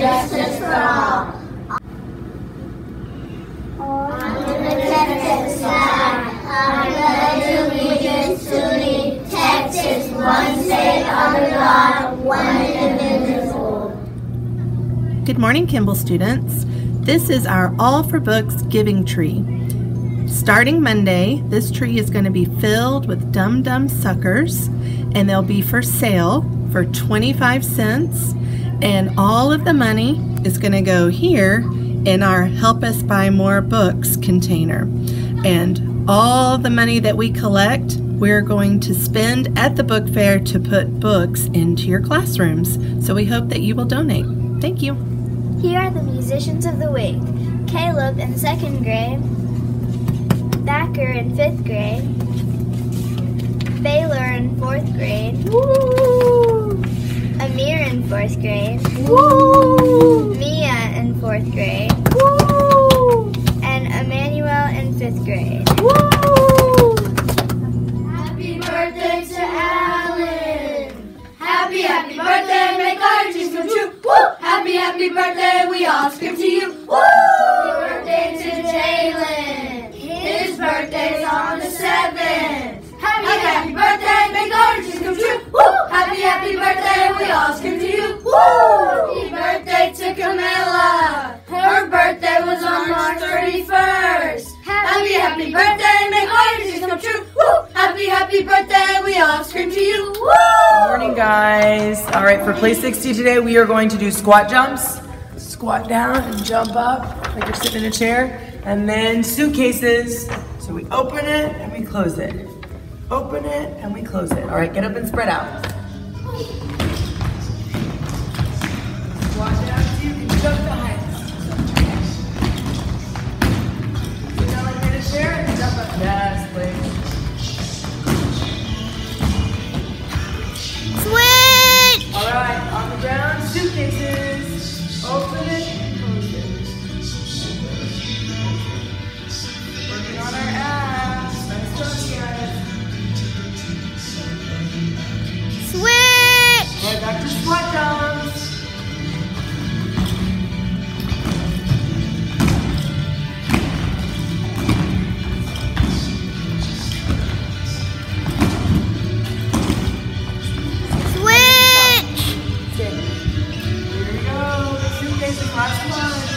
justice for all. On the Texas flag, I pledge allegiance to thee, Texas, one state under God, one indivisible. Good morning, Kimball students. This is our All for Books giving tree. Starting Monday, this tree is going to be filled with Dum Dum suckers, and they'll be for sale for 25 cents. And all of the money is going to go here in our Help Us Buy More Books container. And all the money that we collect, we're going to spend at the book fair to put books into your classrooms. So we hope that you will donate. Thank you. Here are the musicians of the week. Caleb in 2nd grade, Thacker in 5th grade, Baylor in 4th grade, woo! Amir in 4th grade, woo! Mia in 4th grade, woo! And Emmanuel in 5th grade. Woo! Happy birthday to Alan! Happy birthday, make our dreams come true! Woo! Happy birthday, we all scream to you! Woo! Happy birthday to Jalen! His birthday's on the 7th! Happy birthday, make our dreams come true! Woo! Happy birthday, we all scream to you! Woo! Happy birthday to Camilla! Her birthday was on March 31st! Happy birthday, make our dreams come true! Woo! Happy birthday, we all scream to you! Woo! Good morning, guys. All right, for play 60 today, we are going to do squat jumps. Squat down and jump up like you're sitting in a chair. And then suitcases. So we open it and we close it. Open it and we close it. All right, get up and spread out. Squat down so you can jump the heights. Sit down like you're in a chair and jump up. Yes, please. Switch! All right, on the ground, suitcases. Open it and close it. Working on our abs. Nice job, guys. Switch! All right, back to squat jumps. Switch! Here we go. Suitcases, last one.